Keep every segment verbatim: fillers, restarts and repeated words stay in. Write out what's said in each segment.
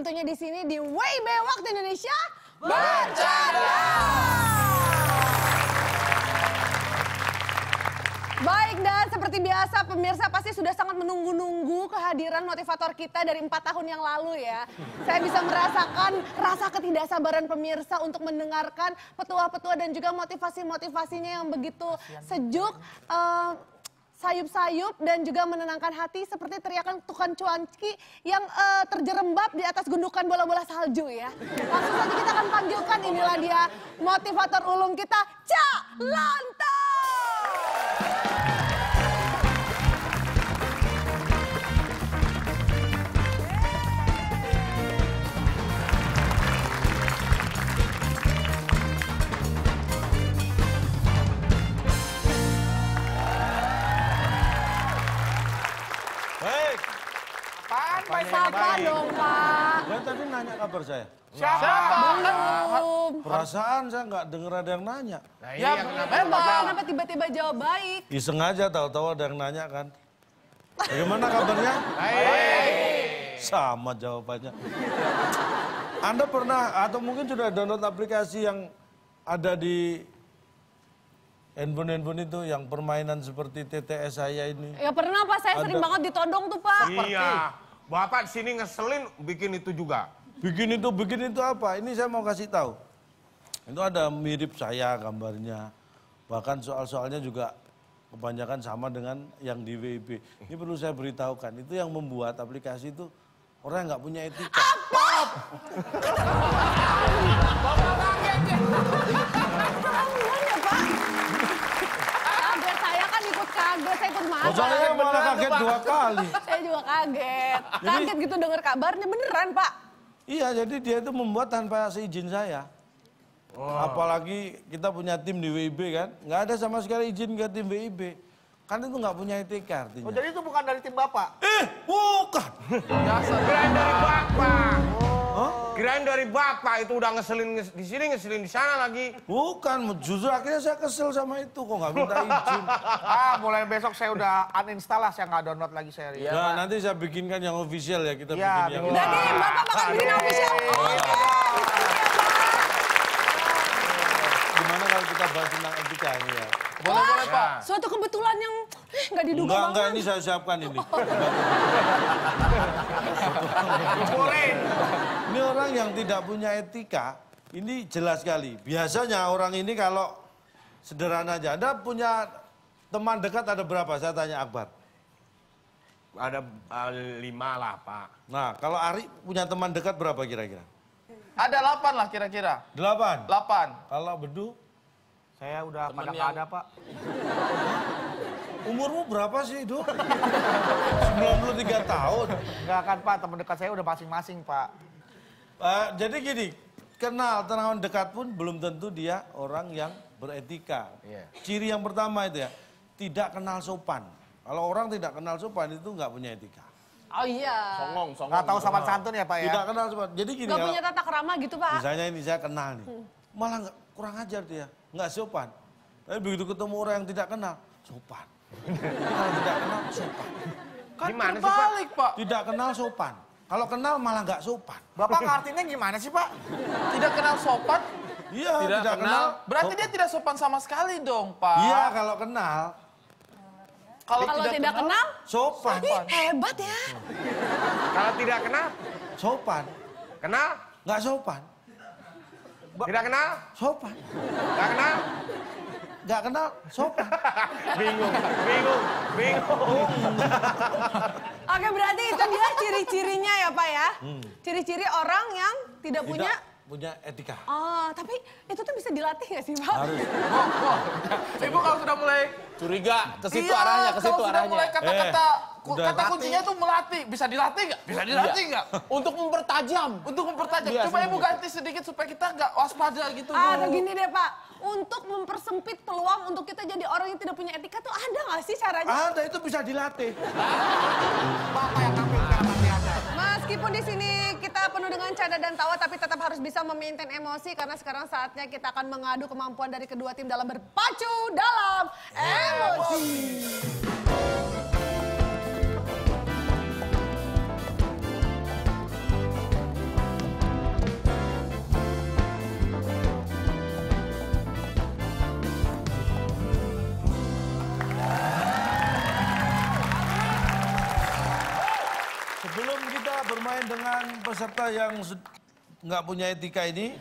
tentunya di sini di W I B Waktu Indonesia Bercanda. Baik, dan seperti biasa pemirsa pasti sudah sangat menunggu-nunggu kehadiran motivator kita dari empat tahun yang lalu ya. Saya bisa merasakan rasa ketidaksabaran pemirsa untuk mendengarkan petua-petua dan juga motivasi-motivasinya yang begitu sejuk, uh, sayup-sayup dan juga menenangkan hati seperti teriakan Tukan Cuanki yang uh, terjerembab di atas gundukan bola-bola salju ya. Langsung saja kita akan panggilkan, inilah dia motivator ulung kita, Cak Lanta. Siapa dong, Pak? Kan tadi nanya kabar saya. Siapa? Belum. Perasaan saya nggak dengar ada yang nanya. Nah, ya, kenapa? Kenapa tiba-tiba jawab baik? Iseng aja tahu-tahu ada yang nanya kan. Bagaimana kabarnya? baik. Sama jawabannya. Anda pernah atau mungkin sudah download aplikasi yang ada di handphone-handphone itu yang permainan seperti T T S saya ini? Ya pernah, Pak. Saya Ada. sering banget ditodong tuh, Pak. Iya. Bapak sini ngeselin bikin itu juga. Bikin itu, bikin itu apa? Ini saya mau kasih tahu. Itu ada mirip saya gambarnya. Bahkan soal-soalnya juga kebanyakan sama dengan yang di W I B. Ini perlu saya beritahukan. Itu yang membuat aplikasi itu orang yang nggak punya etika. Apa? Bapak kaget ya. Keterlaluan ya, Pak? Kaget, saya kan ikut kaget, saya ikut marah. Oh, saya malah kaget dua kali. Saya juga kaget. Kaget gitu dengar kabarnya, beneran, Pak? Iya, jadi dia itu membuat tanpa seizin saya. Oh. Apalagi kita punya tim di W I B kan, nggak ada sama sekali izin ke tim W I B. Kan itu nggak punya etika artinya. Oh, jadi itu bukan dari tim Bapak? Eh, bukan. Biasa kirain dari Bapak. Hah? Kirain dari Bapak itu udah ngeselin nges- di sini ngeselin di sana lagi. Bukan, justru akhirnya saya kesel sama itu, kok nggak minta izin. Ah, mulai besok saya udah uninstall lah, saya nggak download lagi saya. Ya, nah, nanti saya bikinkan yang official ya, kita Ya, bikin yang... bikin. Jadi Bapak bakal bikin official. Oke. Gimana kalau kita bahas tentang etika ini ya? Boleh, boleh, Pak. Suatu kebetulan yang eh, nggak diduga Enggak, banget. enggak, ini saya siapkan ini. Boleh. Ini orang yang tidak punya etika, ini jelas sekali. Biasanya orang ini kalau sederhana aja, Anda punya teman dekat ada berapa? Saya tanya Akbar. Ada uh, lima lah, Pak. Nah, kalau Ari punya teman dekat berapa kira-kira? Ada delapan lah kira-kira. Delapan? Delapan. Kalau Bedu? Saya udah Temen pada yang- nggak ada, Pak. Umurmu berapa sih, Du? sembilan puluh tiga tahun. Nggak kan, Pak. Teman dekat saya udah masing-masing, Pak. Uh, jadi gini, kenal teman dekat pun belum tentu dia orang yang beretika. Iya. Ciri yang pertama itu ya, tidak kenal sopan. Kalau orang tidak kenal sopan itu nggak punya etika. Oh iya. Songong, songong. Nggak tahu sopan santun ya, Pak ya? Tidak kenal sopan. Jadi gini, Nggak kalau punya tata krama gitu, Pak. misalnya ini saya kenal nih, malah nggak kurang ajar dia, nggak sopan. Tapi begitu ketemu orang yang tidak kenal, sopan. Kalau tidak kenal, sopan. Kan Gimana sih, Pak? terbalik, Pak. Tidak kenal sopan. Kalau kenal malah nggak sopan. Bapak ngartinya gimana sih, Pak? Tidak kenal sopan, Iya, tidak, tidak, kenal. Berarti sopan. dia tidak sopan sama sekali dong, Pak. Iya, kalau kenal, Kalau, Kalau tidak kenal, sopan. ih, hebat ya. Kalau tidak kenal, Sopan. kenal? Nggak sopan. Tidak kenal? Sopan. Nggak kenal? Nggak kenal, sopan. Bingung, bingung, bingung. Oke, berarti itu dia ciri-cirinya ya, Pak ya. Ciri-ciri orang yang tidak punya. Tidak punya etika. Oh, tapi itu tuh bisa dilatih nggak sih, Pak? Harus. Ibu kalau sudah mulai Curiga, ke situ iya, arahnya, ke situ kalau sudah arahnya. mulai kata-kata Eh, ku- udah. kata kuncinya itu melatih. Bisa dilatih nggak? Bisa dilatih nggak? Untuk mempertajam. Untuk mempertajam. Biasa Coba ibu begitu. ganti sedikit supaya kita nggak waspada gitu. Bu. Ah, gini deh, Pak. Untuk mempersempit peluang untuk kita jadi orang yang tidak punya etika tuh ada nggak sih caranya? Ada, itu bisa dilatih. Bapak yang tampil sekarang nanti aja. Meskipun di sini kita penuh dengan canda dan tawa, tapi tetap harus bisa memaintain emosi karena sekarang saatnya kita akan mengadu kemampuan dari kedua tim dalam berpacu dalam emosi. bermain dengan peserta yang nggak punya etika ini,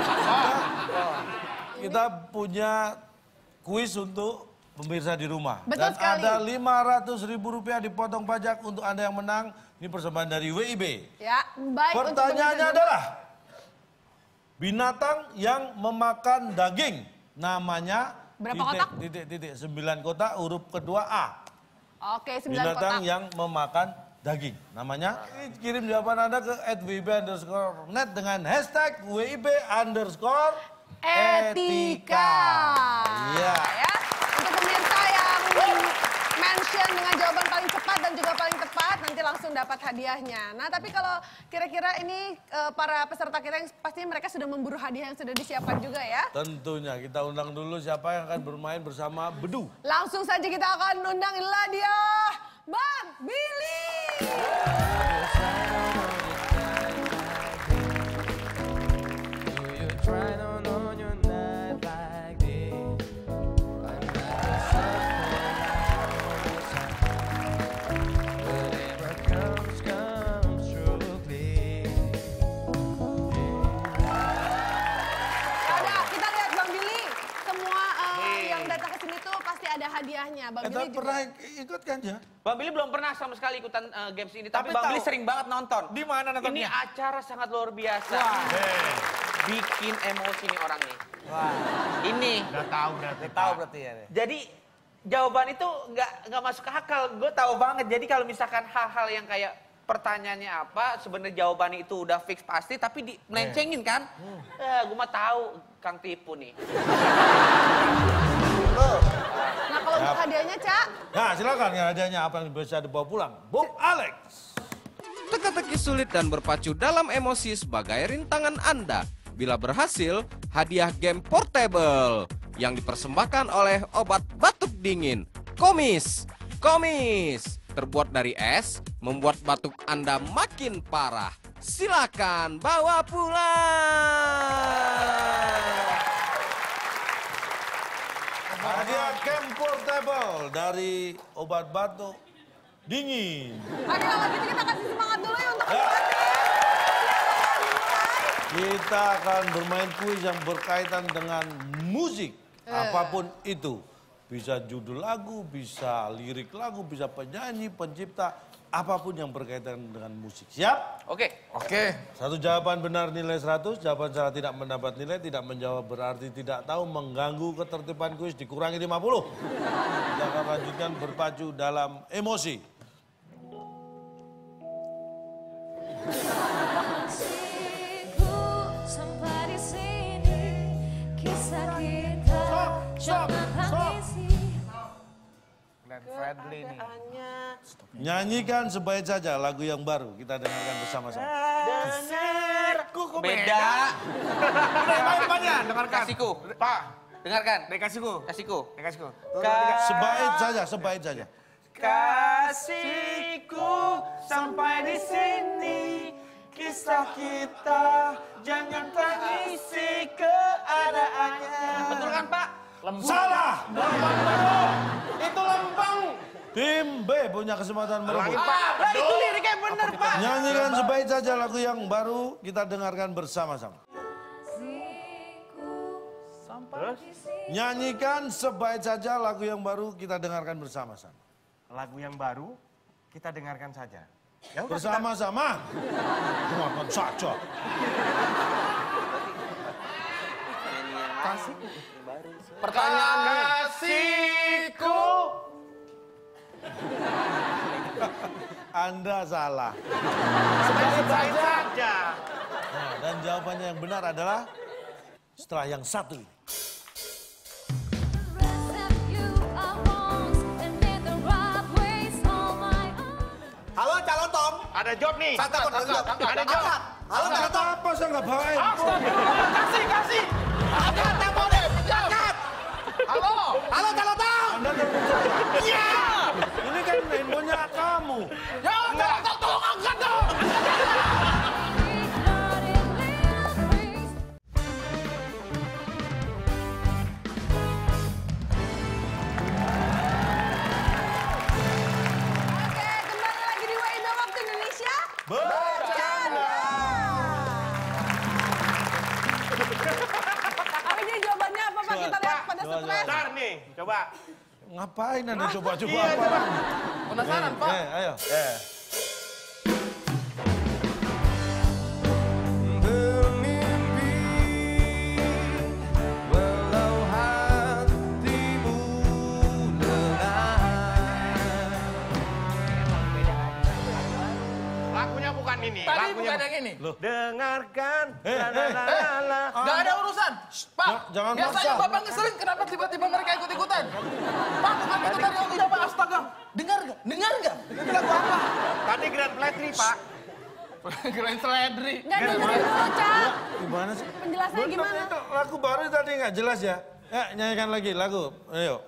kita punya kuis untuk pemirsa di rumah. Betul Dan sekali. ada lima ratus ribu rupiah dipotong pajak untuk Anda yang menang. Ini persembahan dari W I B. Ya, baik. untuk Pertanyaannya pemirsa di rumah. adalah, binatang yang memakan daging namanya Berapa titik, kotak? titik, titik, sembilan kotak, huruf kedua A. Oke, sembilan Binatang kotak. yang memakan daging. Namanya, kirim jawaban Anda ke at W I B underscore net dengan hashtag W I B underscore Etika. Iya. Ya, untuk pemirsa yang mention dengan jawaban paling cepat dan juga paling tepat, nanti langsung dapat hadiahnya. Nah, tapi kalau kira-kira ini eh, para peserta kita yang pastinya mereka sudah memburu hadiah yang sudah disiapkan juga ya. Tentunya kita undang dulu siapa yang akan bermain bersama Bedu. Langsung saja kita akan undang inilah dia, Bang Billy. Ya udah, kita lihat Bang Billy. Semua eh, yang datang ke sini tuh pasti ada hadiahnya. Bang Kita Billy juga. pernah ikut kan ya? Bang Billy belum pernah sama sekali ikutan eh, games ini, tapi, Tapi Bang tahu. Billy sering banget nonton. Di mana Ini nontonnya? acara sangat luar biasa. Bikin emosi nih orang nih. Ini. Udah tahu berarti. Tahu berarti ya. Jadi jawaban itu nggak nggak masuk ke akal. Gue tahu banget. Jadi kalau misalkan hal-hal yang kayak pertanyaannya apa, sebenarnya jawabannya itu udah fix pasti, tapi di melencengin kan? Eh, gue mah tahu Kang tipu nih. Nah, kalau untuk hadiahnya, Cak. Nah silakan ya hadiahnya apa yang bisa dibawa pulang. Bung Alex. Teka-teki sulit dan berpacu dalam emosi sebagai rintangan Anda. Bila berhasil, hadiah game portable yang dipersembahkan oleh obat batuk dingin. Komis, Komis. Terbuat dari es, membuat batuk Anda makin parah. Silakan bawa pulang. Hadiah game portable dari obat batuk dingin. Oke, kalau gitu kita kasih semangat dulu ya untuk Ya. Kita akan bermain kuis yang berkaitan dengan musik. Apapun itu. Bisa judul lagu, bisa lirik lagu, bisa penyanyi, pencipta. Apapun yang berkaitan dengan musik. Siap? Oke. Oke. Satu jawaban benar nilai seratus, jawaban salah tidak mendapat nilai, tidak menjawab berarti tidak tahu, mengganggu ketertiban kuis dikurangi lima puluh. Kita akan lanjutkan berpacu dalam emosi. Sampai di sini kisah kita jangan tangisi. Glenn Fredly nih. Nyanyikan sebaik saja lagu yang baru, kita dengarkan bersama-sama. Beda. Depannya, dengarkan. Kasihku. Pak, Dengarkan. dekasiku. Kasihku. Dekasiku. Sebaik saja, sebaik saja. Kasihku sampai di sini kisah kita jangan tangisi keadaannya. Betul kan Pak? Salah! Itu lempeng. Tim B punya kesempatan merebut. Ah, lah itu liriknya bener Pak. Nyanyikan sebaik saja lagu yang baru, kita dengarkan bersama-sama. Nyanyikan sebaik saja lagu yang baru, kita dengarkan bersama-sama. Lagu yang baru kita dengarkan saja. Ya udah, Bersama-sama. Dengarkan saja. pertanyaannya. Kasihku. Anda salah. Baik saja. Nah, dan jawabannya yang benar adalah setelah yang satu ini. Halo calon Tom. Ada job nih. Satu, satu, satu. Ada job. Halo calon Tom. Apa saya nggak bawa handphone? Kasih, kasih. Angkat telepon deh. Angkat. Halo. Halo calon Tom. Anda telepon. Iya. Ini kan handphonenya kamu. Ya calon Tom tolong angkat dong. Oke, kembali lagi di W I B Waktu Indonesia. Bercanda. keluar nih, coba. Ngapain Anda coba-coba Iya, apa? coba. Penasaran, Pak? Eh, ayo. Eh. Lagunya bukan ini. Tadi lagunya bukan yang ini. Dengarkan. Eh, la, la, eh, la, la, la. Gak ada urusan. Shh, Pak, Ja- jangan biasanya maksa. Bapak ngeselin, kenapa tiba-tiba mereka ikut-ikutan? Pak, bukan itu tadi lagunya Pak, astaga. Dengar gak? Dengar gak? Itu lagu apa? Tadi Grand Flatri, Pak. Grand Sledri. Nggak dengerin dulu, Cak. Gimana sih? Penjelasannya Betul, gimana? itu lagu baru tadi nggak jelas ya? Ya, nyanyikan lagi lagu. Ayo.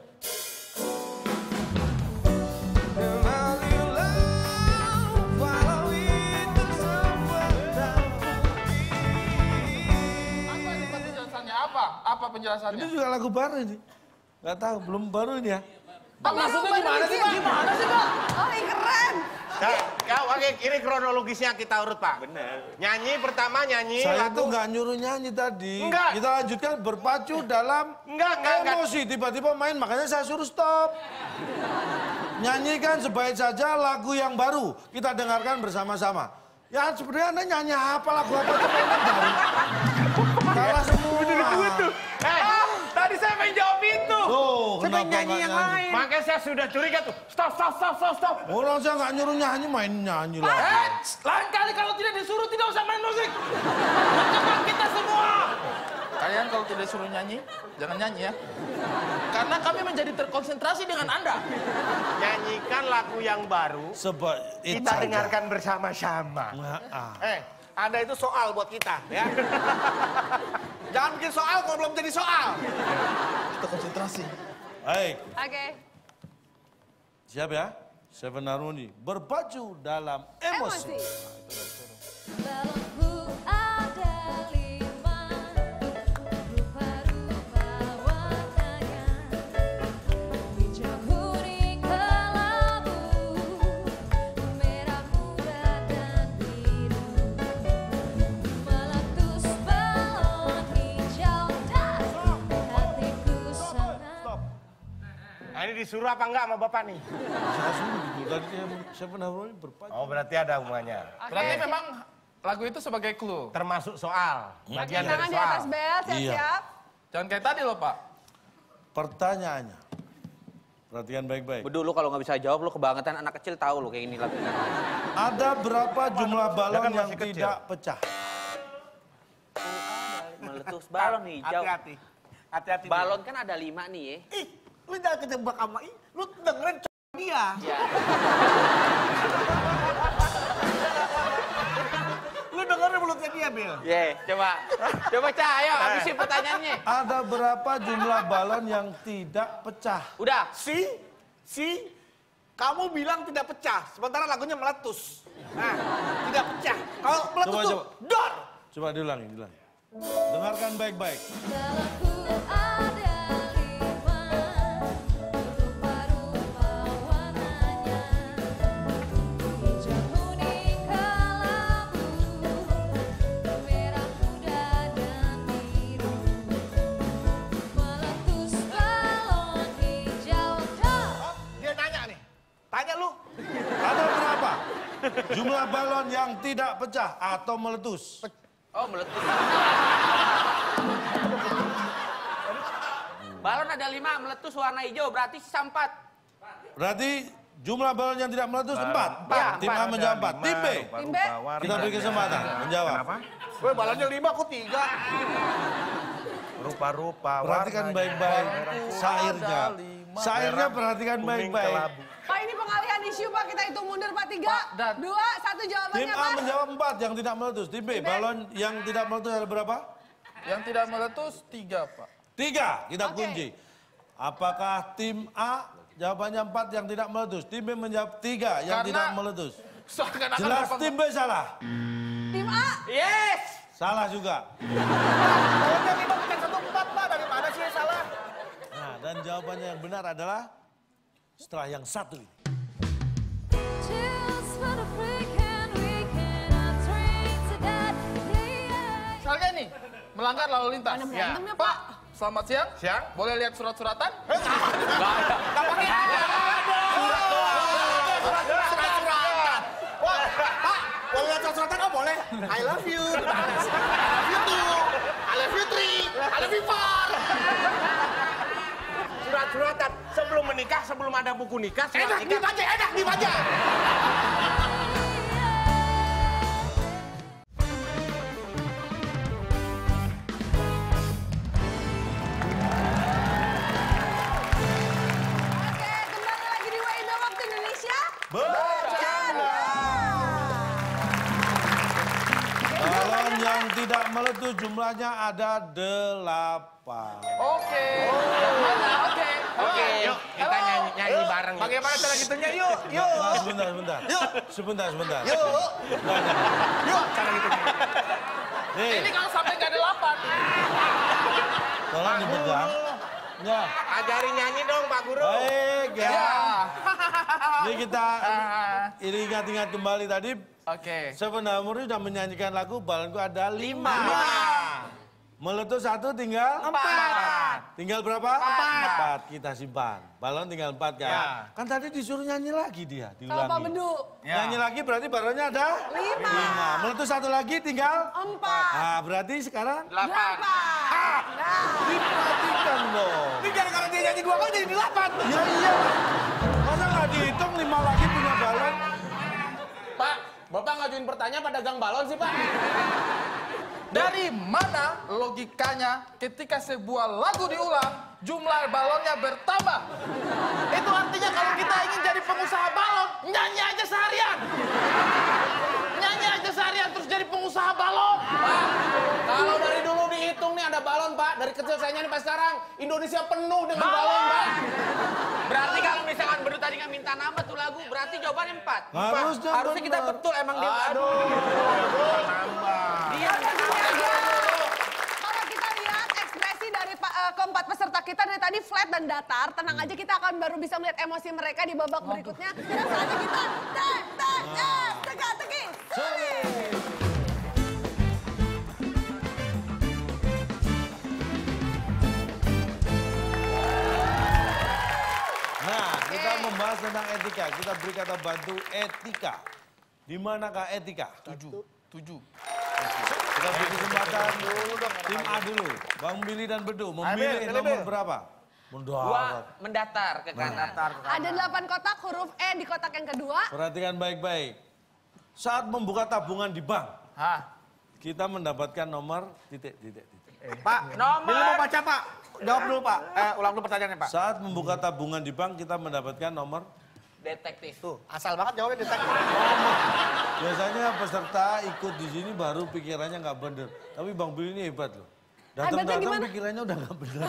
Apa ini Pak penjelasannya? Apa? Apa penjelasannya? Ini juga lagu baru ini. Nggak tahu, belum baru ini ya. Pak, maksudnya gimana sih, Pak? Gimana sih, Pak? Oh, ini keren. Ya, ya, oke, ini kronologisnya kita urut, Pak. Benar. Nyanyi pertama nyanyi Saya lagu. tuh nggak nyuruh nyanyi tadi. Enggak. Kita lanjutkan berpacu dalam Enggak, enggak, enggak. emosi. Tiba-tiba main, makanya saya suruh stop. Nyanyikan sebaik saja lagu yang baru. Kita dengarkan bersama-sama. Ya sebenarnya Anda nyanyi apa lagu apa tuh memang baru. Kalah semua. Eh, tadi saya main jawab itu. Tuh, Saya pengen kenapa nyanyi nggak yang lain. Makanya saya sudah curiga tuh. Stop, stop, stop, stop, stop. Orang saya nggak nyuruh nyanyi, main nyanyi lah. Eh, lain kali kalau tidak disuruh tidak usah main musik. Menjebak kita semua. Kalian kalau tidak disuruh nyanyi, jangan nyanyi ya. Karena kami menjadi terkonsentrasi dengan Anda. Nyanyikan lagu yang baru. Sebab Kita dengarkan bersama-sama. Nah, ah. Eh, Anda itu soal buat kita, ya. Jangan bikin soal kalau belum jadi soal. Kita konsentrasi. Baik, Oke. siap ya? Seven Harmony berpacu dalam emosi. Emosi. Balonku ada lima, rupa-rupa warnanya, hijau, kuning, kelabu, merah muda dan biru, meletus balon hijau dan hatiku senang. Nah, ini disuruh apa enggak sama Bapak nih? Saya suruh gitu. Tadi dia Seven Harmony berpacu. Oh, berarti ada hubungannya. Berarti memang lagu itu sebagai clue. Termasuk soal. Oke, Bagian dari tangan di atas soal. bel, siap-siap. Jangan kayak tadi loh, Pak. Pertanyaannya, perhatikan baik-baik. Dulu kalau nggak bisa jawab, lu kebangetan anak kecil tahu lu kayak gini lagunya. Ada berapa jumlah balon kan yang masih kecil. tidak pecah? Meletus balon hijau. Hati-hati. Hati-hati. Balon kan ada lima nih ya. Ih, lu jangan kejebak sama ih. Lu dengerin c*** dia. Ya. Lu dengerin mulutnya dia, Bil. Ye, coba. Coba Cah, ayo habisin pertanyaannya. Ada berapa jumlah balon yang tidak pecah? Udah. Si, si, kamu bilang tidak pecah, sementara lagunya meletus. Nah, tidak pecah. Kalau meletus Coba, tuh, coba. dor. Coba diulangi, diulangi. Dengarkan baik-baik. Balonku ada lima, rupa-rupa warnanya, hijau, kuning, kelabu, merah muda dan biru, meletus balon hijau dan Dia nanya nih, tanya lu. Ada berapa jumlah balon yang tidak pecah atau meletus? Oh, meletus. Balon ada lima, meletus warna hijau, berarti sisa empat. Berarti jumlah balon yang tidak meletus empat. Ya, Tim A empat. menjawab empat. Tim B, Tim B. kita beri kesempatan menjawab. Gue balonnya lima, aku tiga. Rupa-rupa. Perhatikan baik-baik syairnya. Syairnya perhatikan baik-baik. Pak, ini pengalihan isu, Pak. Kita hitung mundur, Pak. Tiga, dan- dua, satu Tim jawabannya, A Mas. menjawab empat yang tidak meletus. Tim B, Tim B. balon yang tidak meletus ada berapa? Yang tidak meletus tiga, Pak. Tiga, kita Oke. kunci. Apakah tim A jawabannya empat yang tidak meletus? Tim B menjawab tiga yang Karena- tidak meletus. Seakan-akan Jelas Bapak- tim B salah. Tim A. Yes! Salah juga. Balonnya lima, bukan satu empat, Pak. Dari mana sih yang salah? Nah, dan jawabannya yang benar adalah setelah yang satu ini. just for the freak and we cannot drink to that. Yeah, yeah. Misalnya nih, melanggar lalu lintas. Mana berantemnya, Pak, Pak? Selamat siang. Siang. Boleh lihat surat-suratan? Nggak pakai ada. Surat-suratan. Wah, Pak, boleh lihat surat-suratan? Oh, boleh. I love you. I love you too. I love you three. I love you four. Surat-suratan sebelum menikah, sebelum ada buku nikah, surat Enak nikah. dibaca, enak dibaca. Oke, kembali lagi di W I B Waktu Indonesia. Bercanda. Balon yang tidak meletus jumlahnya ada delapan. Oke. Yang mana? Oke. Oke, yuk kita nyanyi, nyanyi bareng. yuk. Bagaimana cara gitunya? Yuk, yuk. Nah, sebentar, sebentar. Yuk. Sebentar, sebentar. Yuk. Nggak ada. Yuk, cara gitunya. Nih, Ini kalau sampai nggak ada delapan. tolong dipegang. Ya, Ajarin nyanyi dong Pak Guru. baik ya. Ya. Jadi kita ini ingat-ingat kembali tadi. Oke. Sebenarnya Murni sudah menyanyikan lagu balonku ada lima. Meletus satu tinggal Empat. Tinggal berapa? Empat. Empat. Kita simpan. Balon tinggal empat kan? Ya. Kan tadi disuruh nyanyi lagi dia, Sama Pak diulangi. Bedu. Nyanyi lagi berarti balonnya ada Lima. lima. Meletus satu lagi tinggal Empat. Nah, berarti sekarang Delapan. Nah. diperhatikan dong. Ini gara-gara dia nyanyi dua kali jadi delapan. Ya iya. Masa nggak dihitung lima lagi punya balon? Pak, Bapak ngajuin pertanyaan pada gang balon sih, Pak. Dari mana logikanya ketika sebuah lagu diulang, jumlah balonnya bertambah? Itu artinya kalau kita ingin jadi pengusaha balon, nyanyi aja seharian. Nyanyi aja seharian terus jadi pengusaha balon. Pak, kalau dari dulu dihitung nih ada balon, Pak. Dari kecil saya nyanyi sampai sekarang, Indonesia penuh dengan balon, Pak. Berarti kalau misalkan Bedu tadi nggak minta nama tuh lagu, berarti jawabannya empat. Harusnya Harusnya kita benar. betul emang dia. Aduh, Dia Kalau kita lihat ekspresi dari pa- eh, keempat peserta kita dari tadi flat dan datar, tenang aja kita akan baru bisa melihat emosi mereka di babak berikutnya. Dan saatnya kita tek tek es teka-teki sulit. Nah, kita membahas tentang etika. Kita beri kata bantu etika. Di manakah etika? Tujuh. Tujuh. Kita beri kesempatan dulu dong. Tim A dulu. Bang Billy dan Bedu memilih Bil, nomor Bil. berapa? Dua Mendarat. mendatar ke kanan. Ada delapan kotak, huruf E di kotak yang kedua. Perhatikan baik-baik. Saat membuka tabungan di bank, Hah? kita mendapatkan nomor titik, titik, titik. Pak, Nomor. Billy mau baca, Pak. Jawab dulu, Pak. Eh, ulang dulu pertanyaannya, Pak. Saat membuka tabungan di bank, kita mendapatkan nomor. Detektif. Tuh, asal banget jawabnya detektif. Biasanya peserta ikut di sini baru pikirannya nggak bener. Tapi Bang Billy ini hebat loh. Datang-datang gimana? pikirannya udah nggak bener.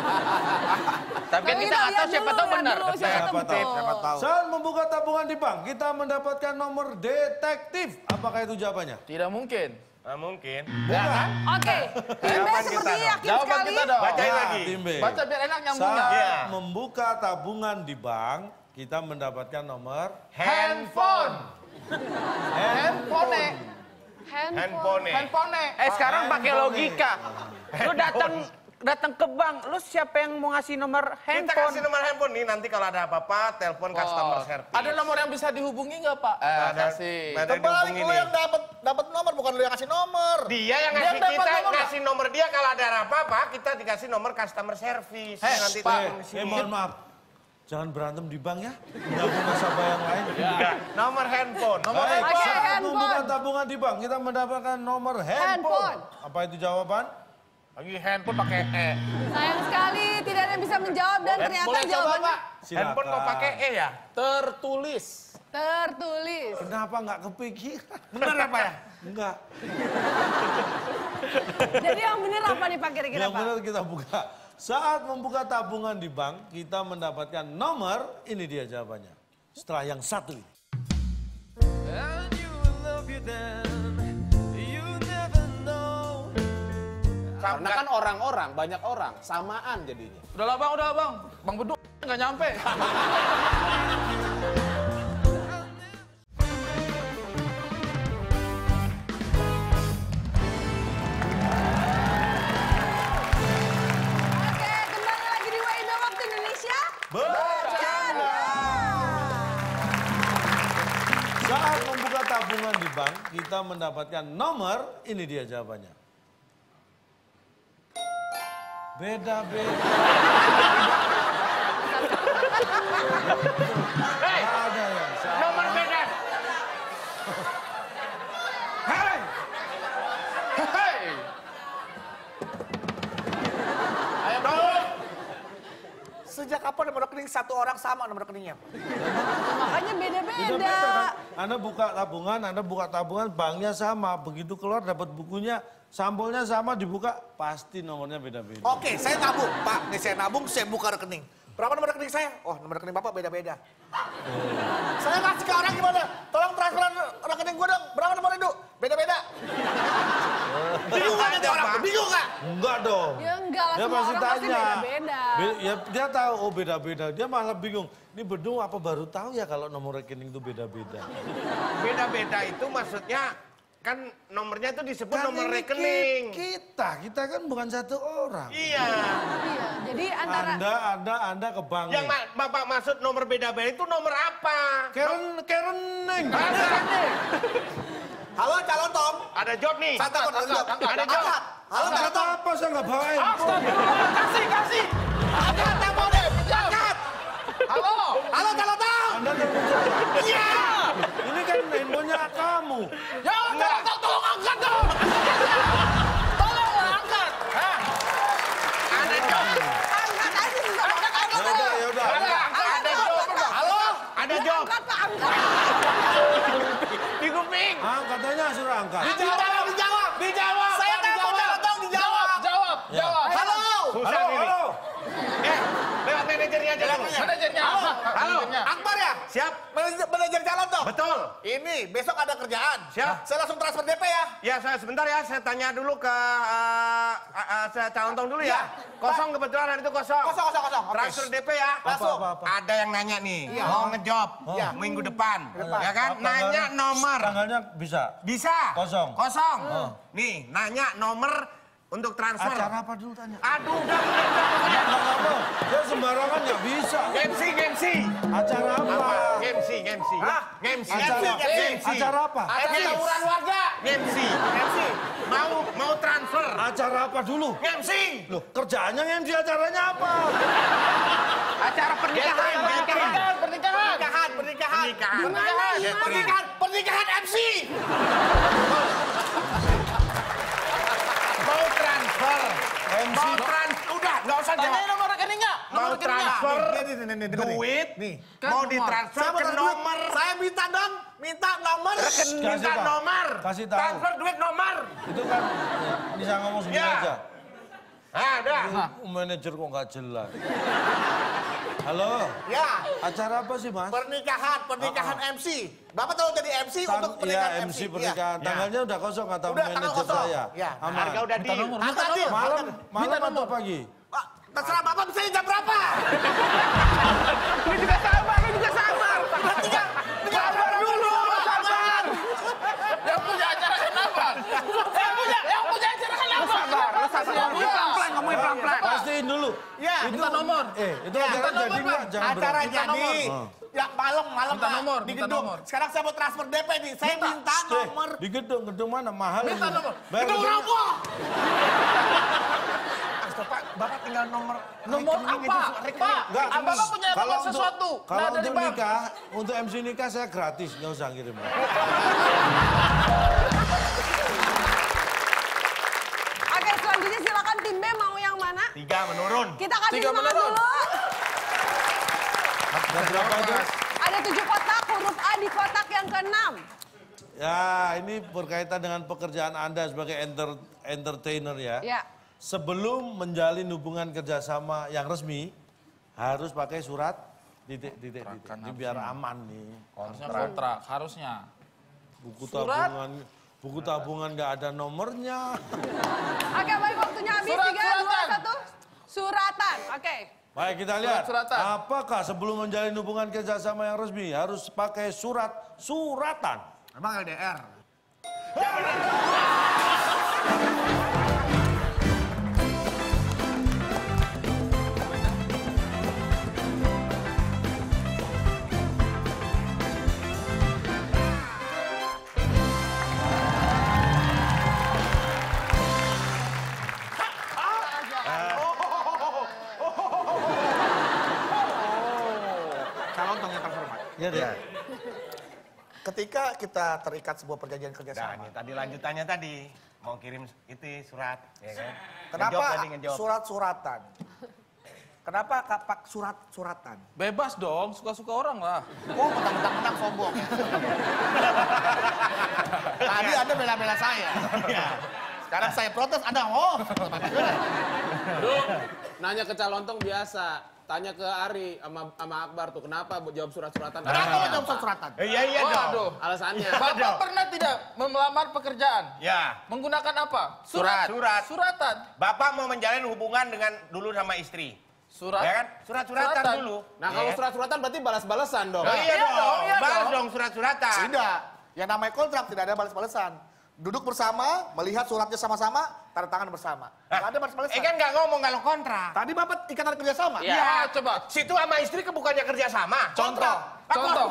Tapi kan kita nggak tahu lihat siapa dulu, tahu lihat benar. dulu, siapa Siapa tahu tahu, betul. siapa tahu. Saat membuka tabungan di bank, kita mendapatkan nomor detektif. Apakah itu jawabannya? Tidak mungkin. Nah, mungkin. Bukan. Oke, tim B seperti yakin Jawaban sekali. kita dong. Bacain Ya, lagi. tim B. Baca biar enak nyambungnya. Saat Iya. membuka tabungan di bank, kita mendapatkan nomor Handphone. Handphone. Handphone. Handphone. Eh sekarang pakai Handphone. logika. Lu datang datang ke bank, lu siapa yang mau ngasih nomor Kita handphone? kasih nomor handphone nih, nanti kalau ada apa-apa, telepon customer service. Ada nomor yang bisa dihubungi nggak, Pak? Eh, Ada- kasih. ada Kebalik dihubungi lu nih. yang dapat dapat nomor, bukan lu yang kasih nomor. Dia yang Dia ngasih dapat kita, nomor nggak? ngasih nomor dia kalau ada apa-apa, kita dikasih nomor customer service. Eh, nanti Pak. telepon di Eh, sini. mohon maaf. Jangan berantem di bank ya. Ganggu nasabah yang lain. Nomor handphone. Nomor Baik, Pakai saat handphone. membuka tabungan di bank, kita mendapatkan nomor handphone. Handphone. Apa itu jawaban? Lagi handphone pakai E. Sayang sekali tidak ada yang bisa menjawab dan ternyata Boleh coba, jawabannya Pak? Silakan. Handphone kok pakai E ya? Tertulis. tertulis. Kenapa nggak kepikiran? Bener ya, Pak ya? Enggak. Jadi yang benar apa nih Pak kira-kira Yang Pak? benar kita buka. Saat membuka tabungan di bank, kita mendapatkan nomor, ini dia jawabannya. Setelah yang satu ini. Karena kan orang-orang, banyak orang, samaan jadinya. Udahlah bang, udahlah bang. Bang Bedu nggak nyampe. bercanda. Saat membuka tabungan di bank, kita mendapatkan nomor, ini dia jawabannya. Beda-beda. Hei, Ada yang sama. nomor beda. Hei! Hei! Ayo dong. Sejak kapan nomor rekening satu orang sama nomor rekeningnya? Makanya beda-beda. Beda-beda kan. Anda buka tabungan, Anda buka tabungan, banknya sama. Begitu keluar dapat bukunya, sampulnya sama, dibuka, pasti nomornya beda-beda. Oke, saya nabung. Pak, nih saya nabung, saya buka rekening. Berapa nomor rekening saya? Oh, nomor rekening Bapak beda-beda. Saya kasih ke orang gimana? Tolong transfer rekening gue dong. Berapa nomor itu? Beda-beda. Bingung nggak nanti orang? Bingung nggak? Enggak dong. Ya enggak lah, Dia semua pasti orang pasti tanya. beda-beda. Be- ya, dia tahu, oh beda-beda. Dia malah bingung. Ini Bedung apa baru tahu ya kalau nomor rekening itu beda-beda. Beda-beda itu maksudnya kan nomornya itu disebut Kan nomor ini rekening. ki- Kita, kita kan bukan satu orang. Iya. Iya, jadi antara... Anda, Anda, Anda ke bank Yang nih. ma- Bapak maksud nomor beda-beda itu nomor apa? Keren, kereneng. Halo, calon Tom. Ada job nih. Saya takut ada job. Ada job. Angkat. Halo, calon Kata Tom. apa saya nggak bawa handphone? Astagfirullah, kasih, kasih. Angkat teleponnya, pinjam. Halo. Halo, calon Tom. Anda terbuka. Iya. Ini kan handphonenya kamu. Ya, tolong, tolong angkat dong. Tolong angkat. Hah? Ada job. Angkat aja susah banget angkat. Yaudah, yaudah. Ada, ada job. Halo. Ada job. Angkat Pak, angkat. Di kuping. Ah, katanya suruh angkat. Dijawab, dijawab. Dijawab. Saya telepon calon Tom, dijawab. Jawab, jawab. Halo. Susah Halo, nih. halo. Eh, lewat manajernya aja dulu. Manajernya. Halo. Halo. Manajernya. Akbar ya? Siap. Manajer, manajer calon Tom. Betul. Ini, besok ada kerjaan. Siap. Saya langsung transfer D P ya. Ya, saya sebentar ya. Saya tanya dulu ke uh, uh, uh, saya calon tong dulu ya. Iya. Kosong kebetulan hari itu kosong. Kosong, kosong, kosong. Oke. Transfer D P ya. Langsung. Apa, apa? Ada yang nanya nih, Iya. mau ngejob Iya. minggu depan, ya kan? Apa Nanya tanggalnya? nomor, Tanggalnya bisa. bisa? Kosong. Kosong. Nih, nanya nomor untuk transfer. Acara apa dulu tanya? Aduh, udah, udah, udah, Ya, udah. nggak apa. Dia sembarangan nggak bisa. M C, M C. Acara apa? Apa? M C, M C. Hah? M C. Acara, M C. acara apa? Acara tawuran warga. M C. M C. Mau mau transfer. Acara apa dulu? M C. Loh, kerjaannya M C, acaranya apa? Acara pernikahan, pernikahan. Pernikahan, pernikahan. Pernikahan, pernikahan. Pernikahan. Pernikahan. Pernikahan, pernikahan M C. Mau transfer. M C. Mau transfer. Udah, nggak usah jawab. Tanyain nomor rekeningnya. Mau Nomor rekeningnya. transfer Nih, nih, nih, nih, nih, dengerin. duit, Nih. mau Ke ditransfer Saya mau ke transfer duit. nomor. Saya minta dong, minta nomor. Reken- Kasih minta tahu. nomor. Kasih tahu. Transfer duit nomor. Itu kan ya, bisa ngomong sendiri Ya. aja. Ah, dah. Ini manajer kok nggak jelas. Halo, Ya, acara apa sih mas? pernikahan, pernikahan M C. Bapak tahu jadi M C Tang- untuk pernikahan iya, M M C Iya. pernikahan. Tanggalnya udah kosong kata Udah, tanggal manajer kosong. saya. Ya. Aman. Harga udah di. Angkat dia. Malam, malam Minta atau nomor. pagi? Pak, terserah Bapak bisa jam berapa? Lu juga sabar, lu juga sabar. Tinggal, tinggal sabar dulu, sabar. Yang punya acara kenapa? Yang punya, yang punya acara kenapa? Lu sabar, ngomongin pelan-pelan, ngomongin pelan-pelan. Pastiin dulu. Ya, Minta nomor. Eh, itu Ya, acara minta jadi nomor, nggak? Bang. Jangan acara berhenti. jadi. nomor. Ya malam, malam Minta Pak, nomor, di minta gedung. nomor. Sekarang saya mau transfer D P nih. Saya minta Eh, nomor. di gedung, gedung mana? Mahal Minta ini. nomor. Bayar Gedung gedung. Roboh. Pak, Bapak tinggal nomor Nomor rekening apa? aja, rekening. Pak, Enggak, Bapak punya kalau nomor untuk- sesuatu. Kalau Nah, dari untuk bank. nikah, untuk M C nikah saya gratis, nggak usah kirim. Oke, selanjutnya silakan tim B mau yang mana? Tiga menurun. Kita kasih Tiga semangat menurun. dulu. Dan berapa itu? Ada tujuh kotak, huruf A di kotak yang keenam. Ya, ini berkaitan dengan pekerjaan Anda sebagai enter, entertainer ya. Ya. Sebelum menjalin hubungan kerjasama yang resmi, harus pakai surat titik titik titik. Ini biar aman nih. Harusnya kontrak, harusnya. Buku Surat? tabungan, buku tabungan nggak ada nomornya. Oke, baik waktunya habis. Surat, Tiga, dua, suratan. satu. Suratan, oke. Baik, kita lihat. Surat-suratan. Apakah sebelum menjalin hubungan kerjasama yang resmi harus pakai surat suratan? Emang L D R. calon tong yang terhormat. Iya deh. Ketika kita terikat sebuah perjanjian Nah, kerjasama, ini tadi lanjutannya tadi mau kirim itu surat, ya kan? kenapa Ngejawab tadi, ngejawab. surat-suratan? Kenapa kapak surat-suratan? Bebas dong, suka-suka orang lah. Oh, mentang-mentang menang sombong. Tadi Anda bela-bela saya. Sekarang saya protes, Anda oh. Duh, nanya ke calon tong biasa. Tanya ke Ari sama sama Akbar tuh, kenapa jawab surat-suratan? Kenapa Alasannya jawab apa? surat-suratan? Eh, iya iya dong. Waduh. Alasannya. Bapak pernah tidak melamar pekerjaan? Ya, Menggunakan apa? Surat. Surat. Suratan. Bapak mau menjalin hubungan dengan dulu sama istri. Surat. Ya kan? Surat-suratan Suratan. dulu. Nah, kalau Ya. surat-suratan berarti balas-balasan dong. Oh, iya, dong, iya balas dong. dong surat-suratan. Tidak. Yang namanya kontrak tidak ada balas-balasan. Duduk bersama, melihat suratnya sama-sama, tanda tangan bersama. Tidak ada balas-balasan. Eh kan nggak ngomong kalau kontrak. Tadi Bapak ikatan kerjasama. Ya, Ya, coba. Situ sama istri ke bukannya kerja sama. Contoh. Kontrak. Contoh.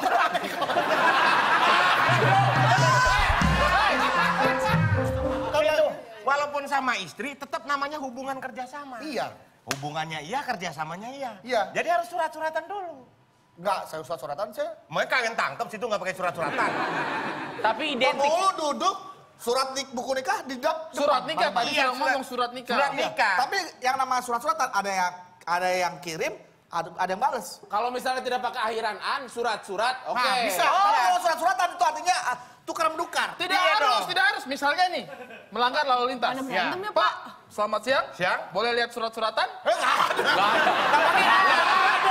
Itu walaupun sama istri tetap namanya hubungan kerjasama. Iya. Hubungannya iya, kerjasamanya iya. Iya. Jadi harus surat-suratan dulu. Enggak, saya surat-suratan saya. Mereka kangen tangkep situ nggak pakai surat-suratan. Tapi identik. Kamu duduk, surat nik, buku nikah di dap. Surat nikah, depan. tadi Iya, saya surat- ngomong surat nikah. Surat nikah. Tapi yang nama surat-suratan ada yang ada yang kirim, ada, ada yang balas. Kalau misalnya tidak pakai akhiran an, surat-surat, oke. Nah, bisa. Iya. Oh, kalau surat-suratan itu artinya ah, tukar menukar. Tidak Iya harus, dong. tidak harus. Misalnya nih, melanggar lalu lintas. Mana berantem ya, Pak, selamat siang. Siang. Boleh lihat surat-suratan? Eh, nggak ada.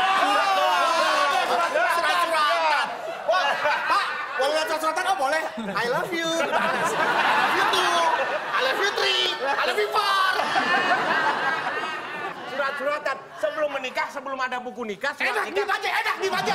Surat-suratan. Wah, Pak, boleh lihat surat-suratan? Oh, boleh. I love you. I love you too. I love you three. I love you four. Surat-suratan sebelum menikah, sebelum ada buku nikah. surat Enak nikah. dibaca, enak dibaca.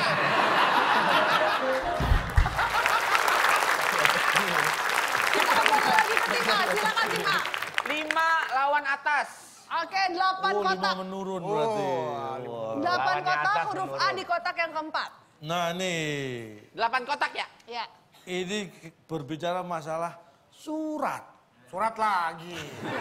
Kita boleh lagi ke Tima, silakan Tima. Lima lawan atas. Oke, delapan Oh, lima kotak. menurun berarti. Wah. Delapan Lawannya kotak, atas huruf A menurun. di kotak yang keempat. Nah nih, Delapan kotak ya? Ya. ini berbicara masalah surat. Surat lagi.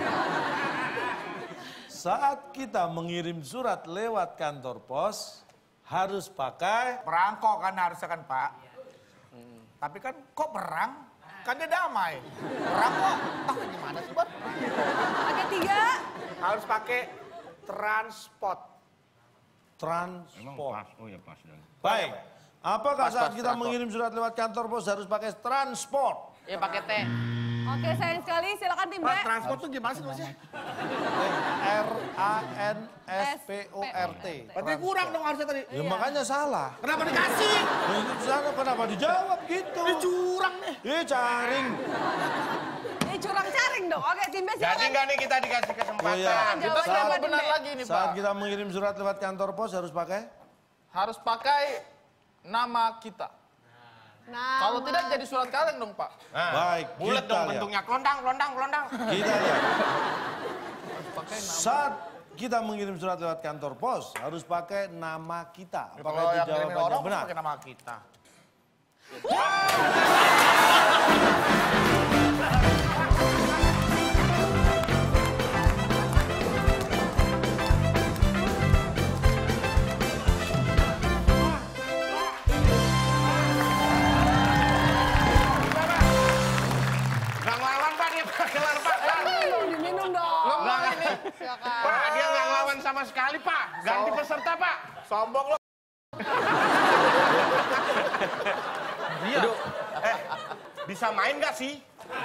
Saat kita mengirim surat lewat kantor pos, harus pakai Perangkok kan harusnya kan, Pak. Tapi kan kok perang? Kan dia damai. Perang kok? Ah, gimana sih, Bang? Oke, tiga. Harus pakai transport. transport. Oh ya pas. Baik. Apakah saat pas, kita transport. mengirim surat lewat kantor pos harus pakai transport? Ya pakai T. Oke, sayang sekali. Silakan tim B. Pak, transport tuh gimana sih tulisnya? R A N S P O R T. Berarti kurang dong harusnya tadi. Ya makanya salah. Kenapa dikasih? Ya, itu sana kenapa dijawab gitu? Ini curang nih. Eh caring. Ini curang caring dong. Oke, tim B Jadi silakan. nggak nih kita dikasih kesempatan. Oh, iya. Kita Jawabannya sudah apa, benar Tim B? lagi nih, Saat Pak. kita mengirim surat lewat kantor pos harus pakai? Harus pakai nama kita. Nah, Kalau tidak jadi surat kaleng dong, Pak. Nah, Baik, bulat kita dong lihat. bentuknya. Kelondang, kelondang, kelondang. Kita lihat. Pakai nama. Saat kita mengirim surat lewat kantor pos harus pakai nama kita. Kalau Apakah itu yang kirimnya jawaban orang yang benar? pakai nama kita. Nggak ngelawan Pak dia. Kelar Pak. Aduh, diminum dong. Lemah ini. Silakan. Pak dia nggak ngelawan sama sekali Pak. Ganti peserta Pak. Sombong lo. Iya. Eh, bisa main nggak sih?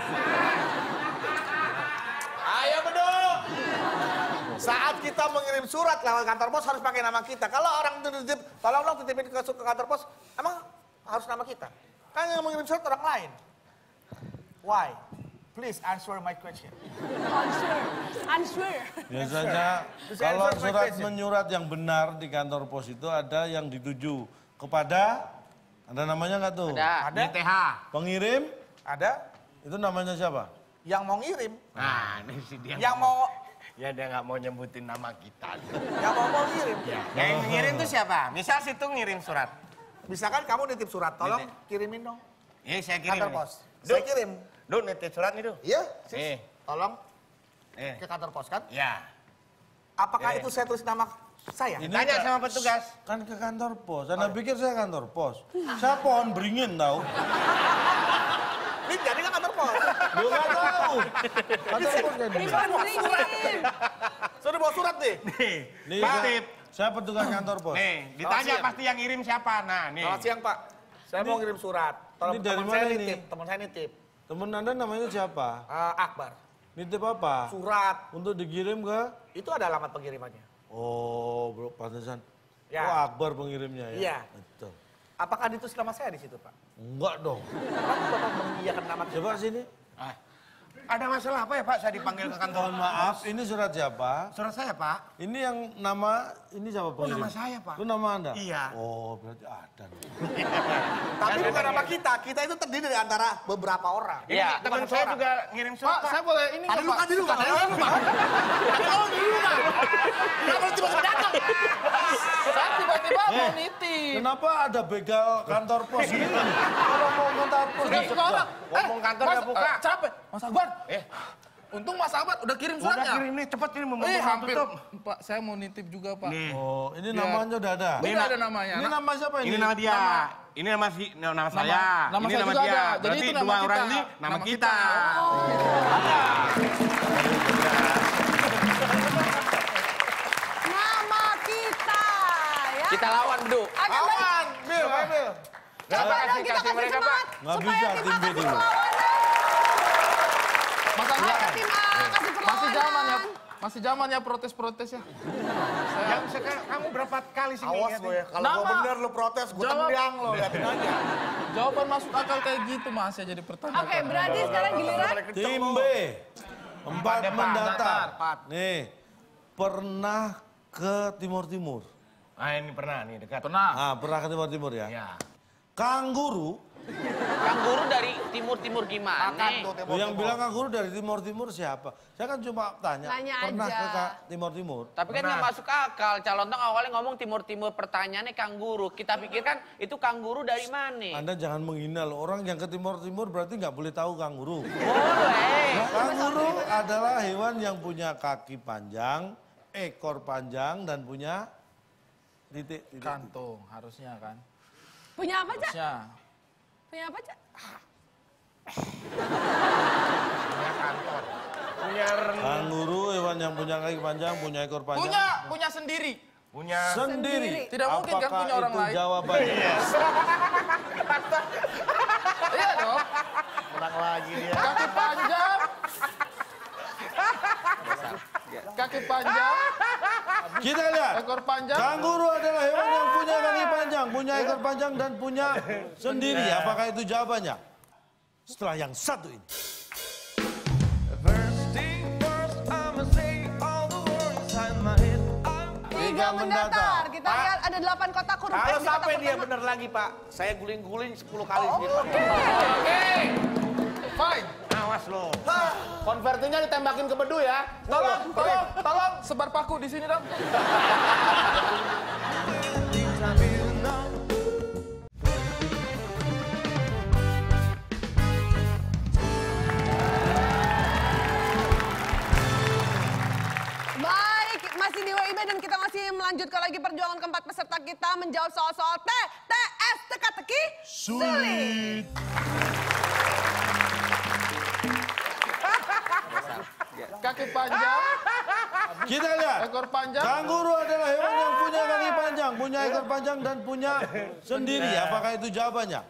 Ayo beduk. Saat kita mengirim surat lewat kantor pos harus pakai nama kita. Kalau orang itu titip, tolong dong titipin ke, ke kantor pos, emang harus nama kita. Kan yang mengirim surat orang lain. Why? Please answer my question. Answer. Answer. Biasanya Bisa kalau answer my surat question. menyurat yang benar di kantor pos itu ada yang dituju kepada, ada namanya nggak tuh? Ada. D T H. Pengirim, Ada itu namanya siapa? yang mau ngirim, Nah, ini si dia. yang mau Ya dia nggak mau nyebutin nama kita. yang mau mau ngirim. Yang ngirim tuh siapa? Misal situ ngirim surat. Misalkan kamu nitip surat, tolong kirimin dong Iya saya kirim. kantor nih. pos. Duh, Saya kirim. Duh nitip surat nih Duh. Iya, sis. Eh. Tolong Eh. ke kantor pos kan? Ya. Apakah Eh. itu saya tulis nama Saya? Ini Tanya kan- sama petugas. Kan ke kantor pos. Anda pikir saya kantor pos? Saya pohon beringin tahu. Ini jadi kan kantor pos. Lu nggak tahu. Kantor pos jadi. Ivan beringin. Sudah bawa surat nih. Nih, Nih, Pak saya, Tip. saya petugas kantor pos. Nih, ditanya siang. pasti yang ngirim siapa. Nah, nih. Selamat siang Pak. Saya mau ngirim surat. Tolong ini dari teman mana saya ini? nitip. Teman saya nitip. Temen Anda namanya siapa? Eh, Akbar. Nitip apa? Surat. Untuk dikirim ke? Itu ada alamat pengirimannya. Oh, bro, pantesan. Ya. Oh, Akbar pengirimannya ya? Iya. Betul. Apakah itu nama saya di situ Pak? Enggak dong. Kan Bapak mengiyakan nama kita. Coba sini. Ah. Ada masalah apa ya Pak? Saya dipanggil ke kantor. Mohon maaf, ini surat siapa? Surat saya Pak. Ini yang nama, ini siapa pengirim? nama saya, Pak. Itu nama Anda? Iya. Oh, berarti ada. nih. Tapi bukan nama kita. Kita itu terdiri dari antara beberapa orang. Ini Iya. teman Bukan saya seorang. juga ngirim surat Pak, Pak. saya boleh ini Ada nggak, luka Pak? di rumah. Ada luka di rumah. Ada orang di rumah. Kenapa tiba-tiba datang? Saya tiba-tiba mau Eh, nitip. Kenapa ada begal kantor pos ini? Kalau mau kantor pos Sudah dicegah. tiga orang. Ngomong kantor Mas, nggak buka. eh, capek. Mas Akbar. Eh. Untung Mas Akbar udah kirim Udah suratnya. kirim nih, cepet ini mau Eh, mau hampir. tutup. Pak, saya mau nitip juga, Pak. Nih. Oh, ini Biar- namanya udah ada. Ini ada namanya. Ini Nah, nama siapa ini? Ini nama dia. Ini nama si nama, saya. nama ini saya nama juga dia. ada. Jadi Berarti itu nama dua kita. orang ini nama, Nama kita. kita. Nama kita ya. Kita lawan, Bdu. Ada baik. Awan, Bil, Bil. Coba Kasih- dong kita kasih kasih mereka, semangat. Nggak supaya bisa, tim tim A B kasih dulu. perlawanan. Mas Akbar. Ayo tim A kasih perlawanan. Masih zaman ya. Masih zaman ya protes-protes ya. Yang sekarang kamu berapa kali sih Awas ngeliatin? lo ya. Kalau Nama. gua bener lu protes, gua Jawab. tendang lo. Liatin aja. Jawaban masuk akal kayak gitu Mas ya jadi pertanyaan. Oke, berarti sekarang giliran Tim B. Empat Empat, mendatar. empat. Nih, pernah ke Timur Timur. Ah ini pernah nih dekat. Pernah. Ah, pernah ke Timur Timur ya? Ya. Kanguru. Kanguru dari timur-timur gimana? Makan tuh Oh, yang bilang kanguru dari Timur Timur siapa? Saya kan cuma tanya, Nanya pernah aja. ke Ka- Timur Timur? Tapi kan nggak masuk akal. Calon tong awalnya ngomong timur-timur, pertanyaannya kanguru. Kita pikirkan itu kanguru dari mana? Anda jangan menghina loh. Orang yang ke Timur Timur berarti nggak boleh tahu kanguru. Boleh. Kanguru adalah hewan yang punya kaki panjang, ekor panjang, dan punya titik. titik. Kantung harusnya kan. punya apa, Cak? Harusnya. Punya apa, Cak? Punya kantor. Punya ren- Kanguru hewan yang punya kaki panjang, punya ekor panjang. Punya, punya sendiri. punya Sendiri. Tidak mungkin kan Apakah punya orang itu lain? jawabannya? Iya dong. Menang lagi dia. Kaki panjang. Kaki panjang, Kita lihat. ekor panjang. Kanguru adalah hewan yang punya kaki panjang, punya ekor panjang, dan punya sendiri. Apakah itu jawabannya? Setelah yang satu ini. Tiga mendatar. Kita lihat ada delapan kotak huruf S Kalau di kotak sampai dia pertama. bener lagi Pak, saya guling-guling sepuluh kali. Oke, fine. awas lo. Konvertinya ditembakin ke bedu ya. Tolong, tolong, tolong sebar paku di sini dong. Baik, masih di W I B dan kita masih melanjutkan lagi perjuangan keempat peserta kita menjawab soal-soal T, T, S, teka-teki, sulit. Kaki panjang, Kita lihat. ekor panjang. Kanguru adalah hewan yang punya kaki panjang, punya ekor panjang, dan punya sendiri. Apakah itu jawabannya?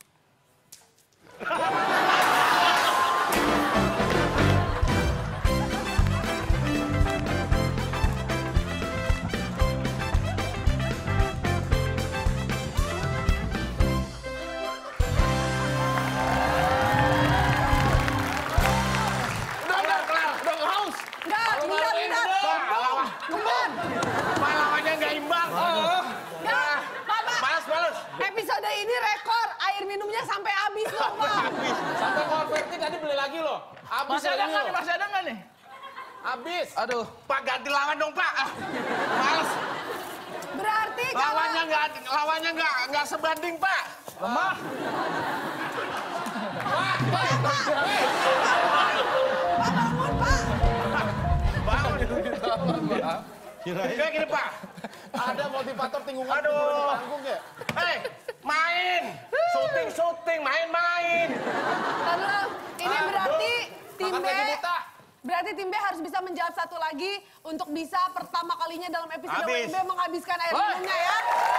Udah, udah, udah nggak haus. Enggak, bentar, bentar. Bentar. Pahlawannya nggak imbang. Enggak, Bapak. Balas, balas. Episode ini rekor air minumnya sampai habis loh, Pak. Sampai konverti tadi beli lagi loh. Habis Masih ada lagi nggak nih? loh. Masih ada nggak nih? Habis. Aduh, Pak ganti lawan dong Pak. Ah, Males. Berarti kalau Lawannya nggak lawannya nggak nggak sebanding Pak. lemah. Pak bangun, Pak. Apa? Kirain. Kayak gini Pak. Ada motivator tinggungan Aduh. tidur di panggung ya? Hei, main. Syuting-syuting, main-main. Lalu ini Ah, berarti Duk. tim Makan B. gaji buta. Berarti tim B harus bisa menjawab satu lagi untuk bisa pertama kalinya dalam episode Habis. W B menghabiskan air Woi. minumnya ya.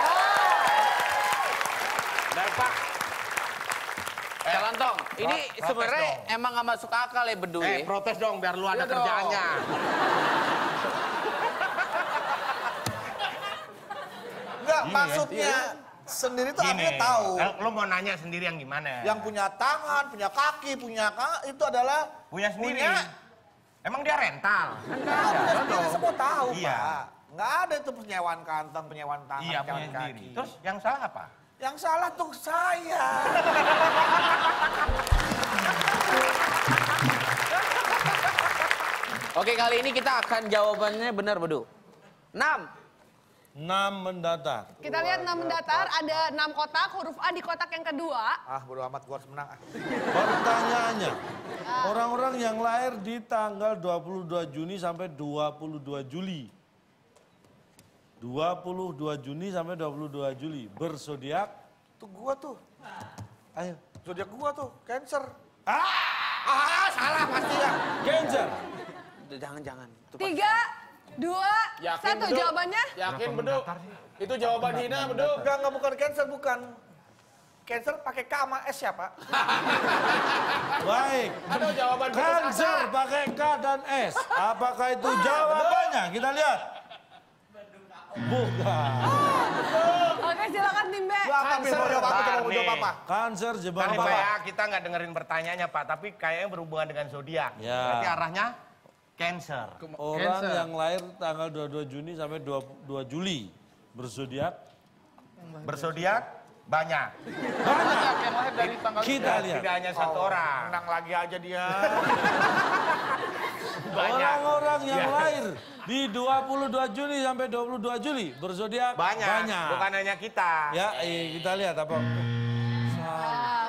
Dan Pak. Eh, Lontong, ini protes sebenarnya dong. emang gak masuk akal ya Bedu Eh, ya. protes dong biar lu ada Iya dong. kerjaannya. Enggak, Gini ya. maksudnya sendiri tuh Gini, artinya tahu. eh, lu mau nanya sendiri yang gimana? Yang punya tangan, punya kaki, punya ka, itu adalah Punya sendiri. punya. Emang dia rental? Kan nggak Tahu, ada. punya sendiri semua tahu, Iya. Pak. Nggak ada itu penyewaan kantong, penyewaan tangan, Iya, penyewaan punya sendiri. kaki. Terus yang salah apa? Yang salah tuh saya. Oke, kali ini kita akan jawabannya benar Bedu. enam. enam mendatar. Kita lihat enam mendatar, ada enam kotak, huruf A di kotak yang kedua. Ah, bodo amat, gua harus menang. ah. Pertanyaannya, orang-orang yang lahir di tanggal dua puluh dua Juni sampai dua puluh dua Juli. dua puluh dua Juni sampai dua puluh dua Juli. Berzodiak, Tuh gua tuh. ayo. Zodiak gua tuh, Cancer. Ah, salah pasti ya. Cancer. Jangan-jangan. Itu Tiga, dua, Yakin, satu. Bedu? Jawabannya? Yakin Bedu? Itu jawaban hina Bedu. Enggak, enggak bukan Cancer, bukan. Cancer pakai K sama S ya, Pak? Baik. Aduh, jawaban Bedu Cancer salah. pakai K dan S. Apakah itu jawabannya? Kita lihat. Bukan. Oke, silakan tim B. Gua apa, Bil? Mau jawab apa? Coba mau jawab apa? Cancer jebakan Kan Pak ya, Bapak. kita nggak dengerin pertanyaannya Pak, tapi kayaknya berhubungan dengan zodiak. Ya. Berarti arahnya Cancer. Orang Cancer. yang lahir tanggal dua puluh dua Juni sampai dua puluh dua Juli. Berzodiak. Berzodiak banyak. Banyak yang lahir dari tanggal Kita lihat. Tidak hanya satu orang. Menang lagi aja dia. Banyak. Orang-orang yang Ya. lahir di dua puluh dua Juni sampai dua puluh dua Juli berzodiak Banyak. banyak. Bukan hanya kita. Ya, eh, kita lihat apa. Ah,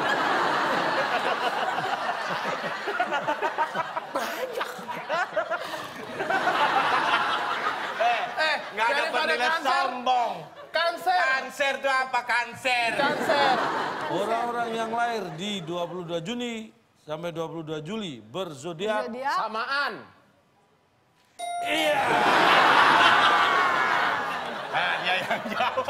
Eh, nggak ada daripada penilai Cancer. sombong. Cancer. Cancer itu apa kanser? Cancer. Orang-orang yang lahir di dua puluh dua Juni sampai dua puluh dua Juli berzodiak Zodiak. Samaan. Nah, dia yang jawab.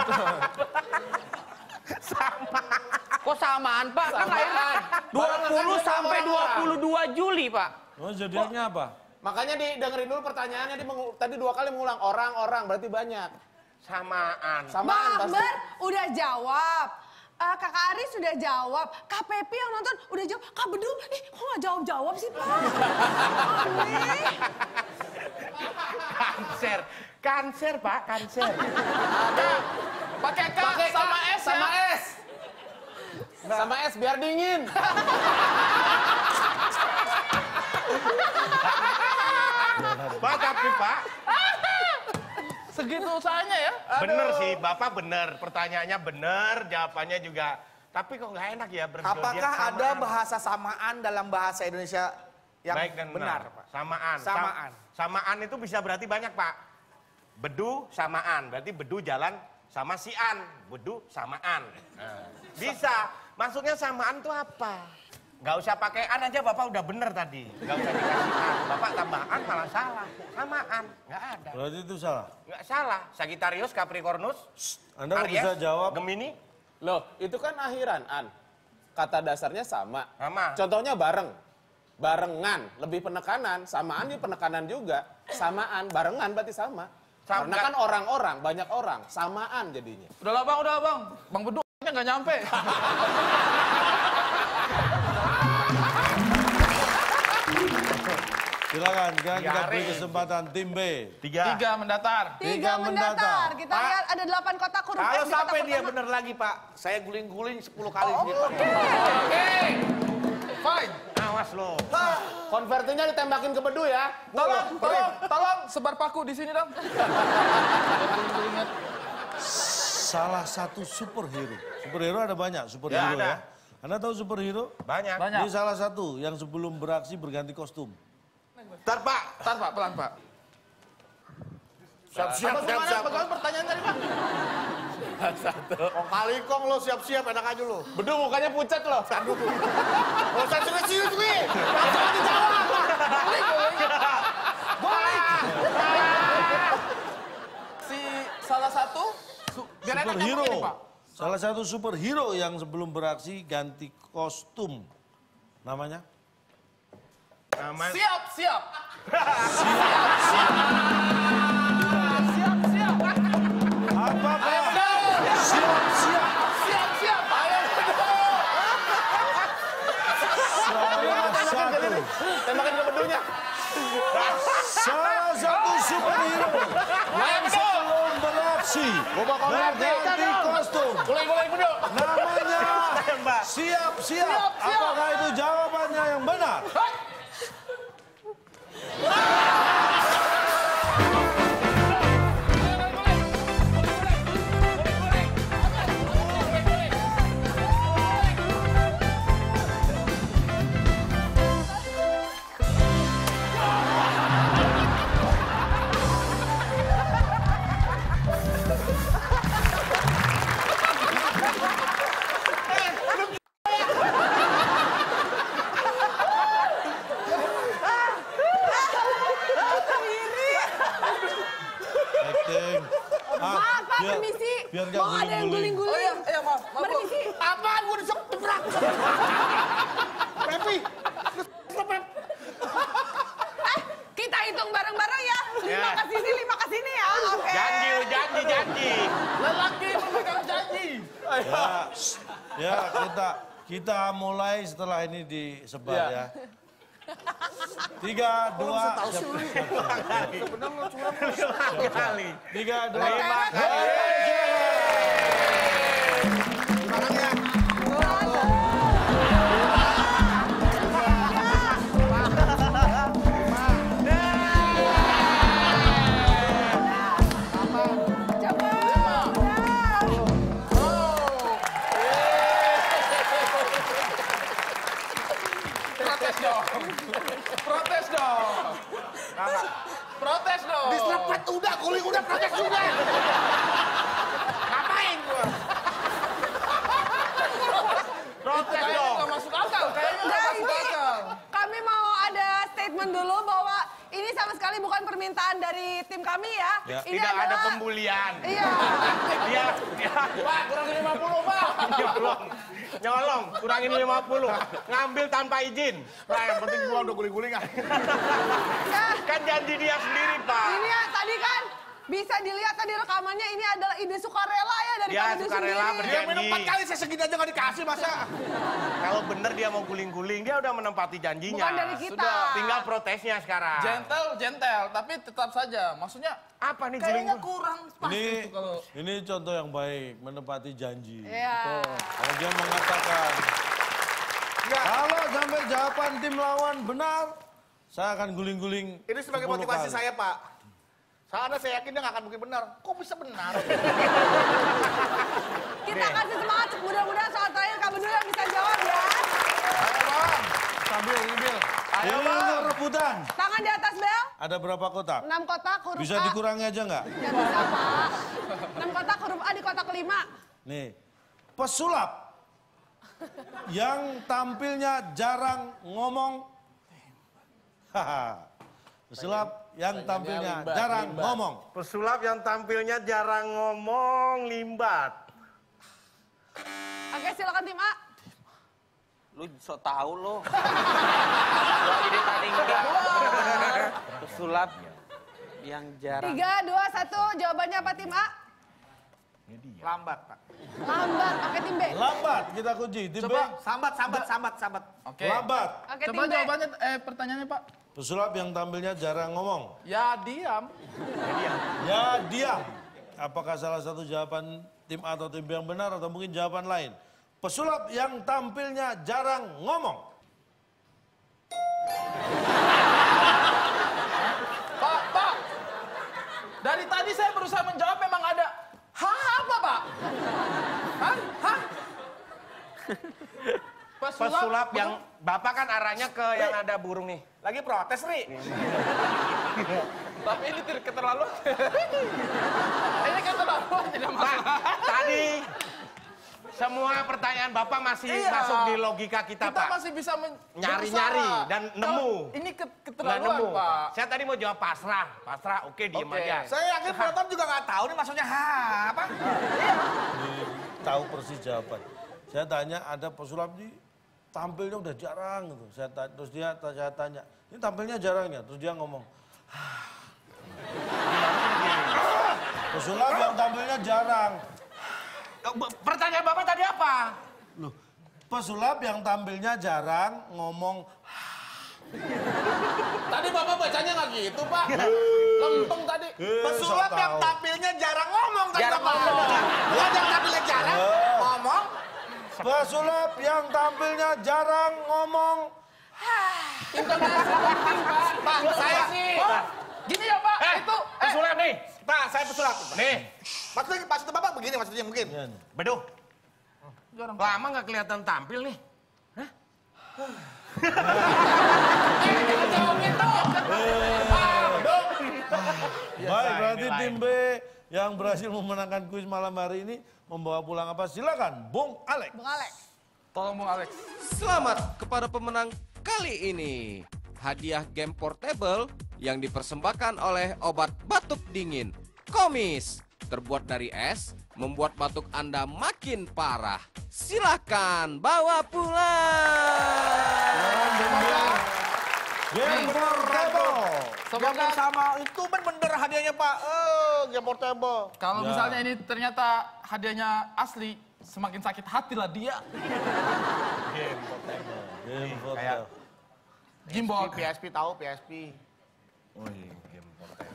Kok samaan Pak? Kan lahirnya dua puluh sampai dua puluh dua Juli Pak. Oh, zodiaknya apa? Makanya didengerin dulu pertanyaannya, dia mengu- tadi dua kali mengulang orang-orang, berarti banyak. Samaan. Samaan Bang pasti. Akbar udah jawab. Eh, Kakak Ari sudah jawab. Kak Pepi yang nonton udah jawab. Kak Bedu, ih kok nggak jawab-jawab sih Pak? Aneh. Kanser. Kanser, Pak. Kanser. Ada. Pakai K Pakai K, sama S sama ya. S. Sama S biar dingin. Pak, tapi Pak. Segitu usahanya ya. Bener sih, Bapak bener. Pertanyaannya bener, jawabannya juga. Tapi kok nggak enak ya berzodiak Apakah samaan? ada bahasa samaan dalam bahasa Indonesia yang Baik dan benar, Pak? Samaan. Sam- Samaan. samaan itu bisa berarti banyak, Pak. Bedu samaan, berarti bedu jalan sama si An. Bedu samaan. Nah, bisa. Maksudnya samaan itu apa? Nggak usah pakai an aja, Bapak udah bener tadi. Nggak usah dikasih an. Bapak tambah an malah salah. Samaan, nggak ada. Berarti itu salah. Nggak salah. Sagittarius, Capricornus, Anda kok Aries, bisa jawab? Gemini, Loh, itu kan akhiran, An. Kata dasarnya sama. sama. Contohnya bareng. Barengan, lebih penekanan. Samaan di penekanan juga. Samaan, barengan berarti sama. Sama. Karena kan orang-orang, banyak orang. Samaan jadinya. Udah lah bang, udah lah bang. Bang Bedu nggak nyampe. Silakan, sekarang kita Diare. beri kesempatan tim B. Tiga. Tiga mendatar. Tiga Tiga mendatar. mendatar. Kita Pak, lihat ada delapan kotak huruf S Kalau di kotak sampai dia pertama. bener lagi, Pak, saya guling-guling sepuluh kali Oh, sini, Pak. Oke. Fine. Awas lo. Konvertinya ditembakin ke Bedu ya. Tolong, tolong, tolong. Sebar paku di sini dong. Salah satu superhero. Superhero ada banyak, superhero Ya, ada. ya. Anda tahu superhero? Banyak. Banyak. Ini salah satu yang sebelum beraksi berganti kostum. Ntar, Pak. Ntar Pak, pelan Pak. Siap, siap, Apa siap, gimana? siap. Bagaimana pertanyaan tadi, Pak? Kong kali kong lo siap-siap, enak aja lo. Bedu mukanya pucat loh. Aduh. Gak usah serius-serius, Wi. Langsung dijawab. Boleh. Si salah satu, su- biar enak Superhero. nyambungin nih, Pak. Salah satu superhero yang sebelum beraksi ganti kostum. Namanya? Nama Siap, siap. Apakah siap-siap Siap, siap. Ayo, salah satu Tembakin ke bedunya. salah satu superhero yang sebelum beraksi berganti kostum? Guling-guling bedu. Namanya siap-siap. Apakah itu jawabannya yang benar? Acting. Ah, Maaf, Pak, biar- permisi. Biar gak Mau ada yang guling-guling. Oh iya, iya maaf, maaf. Bu. Permisi. Apaan gue diseprak? Pepi. Eh, kita hitung bareng-bareng ya. Lima Ya. ke sini, lima ke sini ya. Oke. janji, janji, janji. Lelaki memegang janji. Ya, ya kita kita mulai setelah ini disebar Ya. ya. Tiga, dua, siap, siap, siap. Kali. Tiga, dua, Lima Hey, Protes dong. Protes dong. Protes dong. Diserempet udah, guling udah, protes juga. Ngapain gue? Protes Kayaknya dong. nggak masuk akal. Kayaknya nggak Nah, masuk ini akal. kami mau ada statement dulu bahwa ini sama sekali bukan permintaan dari tim kami ya. Ya. Ini Tidak ada adalah pembulian. Iya. Dia, dia Pak, kurang lima puluh, Pak. nyolong, nyolong, kurangin lima puluh, ngambil tanpa izin. Nah, yang penting gua udah guling-gulingan. Ya, Kan janji dia sendiri, Pak. ini ya tadi kan bisa dilihat tadi rekamannya ini adalah ide sukarela ya dari Dia Kang Edu sukarela sendiri. berjanji. Dia minum empat kali, saya segini aja gak dikasih, masa? Kalau bener dia mau guling-guling, dia udah menempati janjinya. Bukan dari kita. Sudah, tinggal protesnya sekarang. Gentle, gentle, tapi tetap saja. Maksudnya Apa nih kayaknya guling? kurang pas Ini itu kalau ini contoh yang baik, menepati janji. Iya. Kalau dia mengatakan, kalau sampai jawaban tim lawan benar, saya akan guling-guling. Ini sebagai sepuluh motivasi kali. saya, Pak. Soalnya saya yakin dia gak akan mungkin benar. Kok bisa benar? Kita kasih semangat, mudah-mudahan soal terakhir Kak Bedu yang bisa jawab ya. ayo bang, sambil sambil. Ini untuk rebutan. Tangan di atas bel, Ada berapa kotak? enam kotak huruf Bisa A. dikurangi aja nggak? Ya bisa Pak. enam kotak huruf A di kotak kelima. Nih, pesulap yang tampilnya jarang ngomong. Haha. Pesulap yang tampilnya limbat, jarang limbat. ngomong. Pesulap yang tampilnya jarang ngomong, limbat. Oke silakan tim A. Lu so tau lo. Gua ide tadi enggak. Pesulap yang jarang. Tiga, dua, satu. Jawabannya apa tim A? Lambat, Pak. Lambat. Oke tim B. Lambat kita kunci. Tim B, Coba. Sambat, sambat, sambat, sambat. Oke. lambat. Oke Coba tim B. jawabannya, eh pertanyaannya Pak. Pesulap yang tampilnya jarang ngomong. Ya diam. Ya diam. Apakah salah satu jawaban tim A atau tim B yang benar atau mungkin jawaban lain? Pesulap yang tampilnya jarang ngomong. Pak, Pak. Dari tadi saya berusaha menjawab memang ada hah apa Pak? Hah? Hah? Pesulap yang, Bapak kan arahnya ke yang ada burung nih. Lagi protes, Ri. Tapi ini tidak keterlaluan. Ini keterlaluan tidak Pak, masalah. tadi semua pertanyaan Bapak masih Iya. masuk di logika kita, Kita Pak. masih bisa men- Nyari-nyari berusaha. dan nemu. Kalau Ini ke Nggak keterlaluan, nemu. Pak. Saya tadi mau jawab pasrah. Pasrah, oke diem Oke. aja. Saya yakin penonton juga nggak tahu nih maksudnya ha apa. Tahu persis jawaban. Saya tanya ada pesulap di tampilnya udah jarang gitu. Saya ta- terus dia saya tanya, ini tampilnya jarang ya? Terus dia ngomong, "Hah." Pesulap yang tampilnya jarang. Pertanyaan Bapak tadi apa? Loh, pesulap yang tampilnya jarang ngomong, Tadi Bapak bacanya nggak gitu, Pak. Lempeng tadi. "Eh, Pesulap sok yang tahu." tampilnya jarang ngomong tadi Jarang Bapak. ngomong. Bukan yang tampilnya jarang Eh. ngomong. Pesulap yang tampilnya jarang ngomong. Intonasi penting, Pak. Pak, saya sih. Gini ya, Pak. Eh, Itu eh pesulap nih. Pak, saya pesulap. Nih, Maksudnya, maksudnya Bapak begini maksudnya mungkin. Iya nih. beduh. jarang. Lama nggak kelihatan tampil nih. Jangan jawab itu. Baik, berarti ini tim B yang berhasil memenangkan kuis malam hari ini membawa pulang apa? Silakan, Bung Alex. Bung Alex. Tolong Bung Alex. Selamat kepada pemenang kali ini. Hadiah game portable yang dipersembahkan oleh obat batuk dingin Komis. Terbuat dari es, membuat batuk Anda makin parah. Silahkan bawa pulang. Game portable. Semoga Sama itu bener hadiahnya Pak. Eh, game portable. kalau Ya. misalnya ini ternyata hadiahnya asli, semakin sakit hati lah dia. Game portable. Gimbal. P S P tahu P S P. Oh iya, game portable.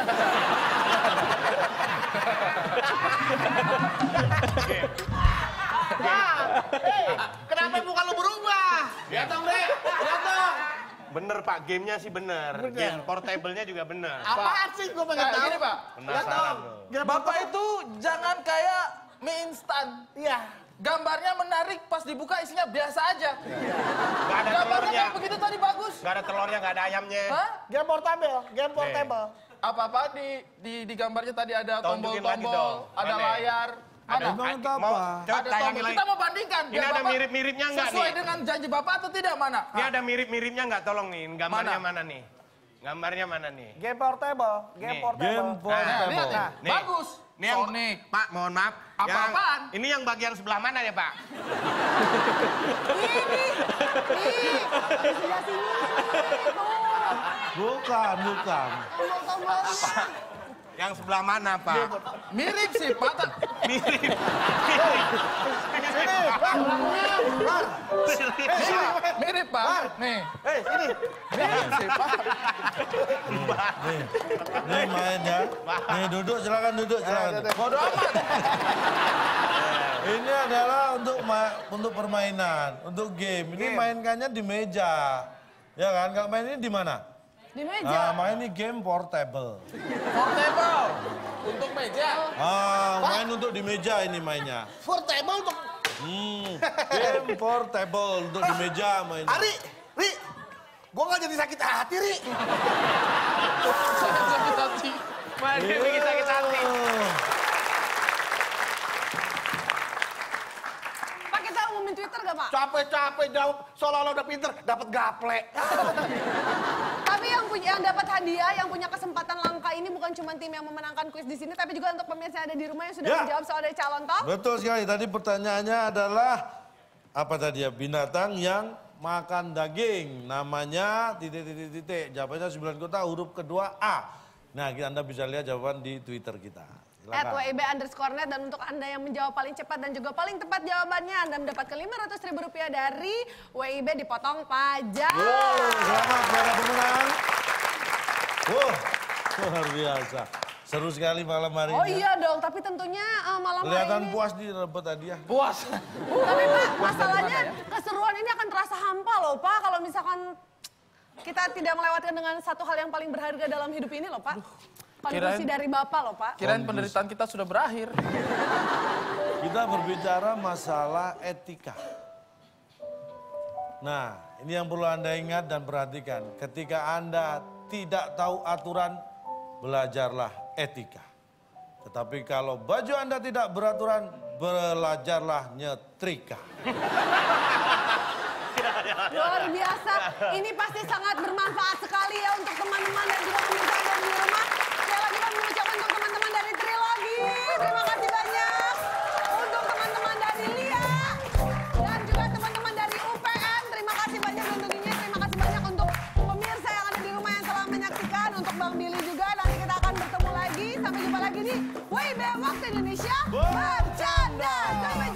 Kenapa muka lu berubah? Lihat dong, Bre. Lihat dong. Bener, Pak. Gamenya sih bener. Game portable-nya juga bener. Apaan sih gue pengen Nah, tahu? gini, Pak. Penasaran loh. Bapak itu jangan kayak mie instan. Iya. Gambarnya menarik, pas dibuka isinya biasa aja. Gak ada Gambarnya telurnya. kayak begitu tadi bagus. Gak ada telurnya, gak ada ayamnya. Hah? Game portable, game portable. Apa-apa di, di di gambarnya tadi ada Tunjukin lagi tombol-tombol, dong. ada Mana? layar. Ada. Mana? Emang itu Mau, apa? coba Ada tayangin tombol. lagi. Kita mau bandingkan. Ini biar ada Bapak mirip-miripnya nggak sesuai nih? dengan janji Bapak atau tidak, mana? Ini ada mirip-miripnya nggak? Tolong nih, gambarnya Mana? mana, nih? Gambarnya mana nih? Game portable, game Nih. portable. Game Nah, portable. lihat nih. Nih. Bagus. Ini yang, Sonic. Pak, mohon maaf. Apa-apaan? Yang- Ini yang bagian sebelah mana ya, Pak? Di sebelah sini. Tuh. Bukan, bukan. Tombol-tombolnya. Yang sebelah mana, Pak? Mirip sih, Pak. Ta- Mirip. Mirip, mirip, Pak. Nih. Eh, ini. Mirip sih, Pak. Nih, nih main ya. Nih duduk, silakan duduk, silakan. Bodoh amat. Ini adalah untuk ma- untuk permainan, untuk game. Ini mainkannya di meja. Ya kan? Kalau main ini di mana? Di Nah, meja. main ini game portable. Portable. Untuk meja. Ah, main untuk di meja ini mainnya. Portable untuk Hmm, game portable untuk di meja mainnya. Ari, Ri. Gua nggak jadi sakit hati, Ri. Sangat sakit hati. Mana bikin sakit hati? Pak, kita umumin Twitter gak, Pak? Capek-capek jawab seolah-olah udah pinter, dapat gaple. Tapi yang punya yang dapat hadiah, yang punya kesempatan langka ini bukan cuma tim yang memenangkan kuis di sini, tapi juga untuk pemirsa yang ada di rumah yang sudah Ya. menjawab soal dari calon toh. Betul sekali. Tadi pertanyaannya adalah apa tadi ya? Binatang yang makan daging. Namanya titik titik titik. Jawabannya sembilan kota huruf kedua A. Nah, kita- Anda bisa lihat jawaban di Twitter kita. At Silakan. W I B underscore net, dan untuk Anda yang menjawab paling cepat dan juga paling tepat jawabannya, Anda mendapatkan lima ratus ribu rupiah dari W I B dipotong pajak. Wow, selamat para pemenang. Wow, luar biasa. Seru sekali malam hari Oh ini. iya dong, tapi tentunya uh, malam hari Kelihatan ini. puas di rebut hadiah. Puas. Tapi Pak, masalahnya keseruan ini akan terasa hampa loh Pak, kalau misalkan kita tidak melewatkan dengan satu hal yang paling berharga dalam hidup ini loh Pak. Kontribusi Kirain- dari Bapak loh Pak. Kirain penderitaan kita sudah berakhir. Kita berbicara masalah etika. Nah, ini yang perlu Anda ingat dan perhatikan. Ketika Anda tidak tahu aturan, belajarlah etika. Tetapi kalau baju Anda tidak beraturan, belajarlah nyetrika. Luar biasa. Ini pasti sangat bermanfaat sekali ya untuk teman-teman dan juga pemirsa yang ada di rumah. Sekali lagi kami mengucapkan untuk teman-teman dari Trilogi. Terima kasih banyak. Untuk teman-teman dari Lia. Dan juga teman-teman dari U P M. Terima kasih banyak untuk ini. Terima kasih banyak untuk pemirsa yang ada di rumah yang telah menyaksikan. Untuk Bang Billy juga. Nanti kita akan bertemu lagi. Sampai jumpa lagi di W B Waktu Indonesia Bercanda. Sampai